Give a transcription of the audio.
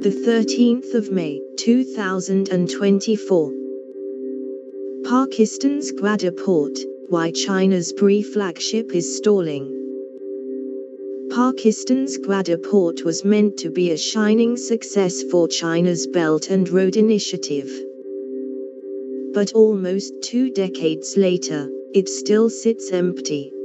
The 13th of May, 2024. Pakistan's Gwadar port, why China's BRI flagship is stalling. Pakistan's Gwadar port was meant to be a shining success for China's Belt and Road Initiative. But almost 2 decades later, it still sits empty.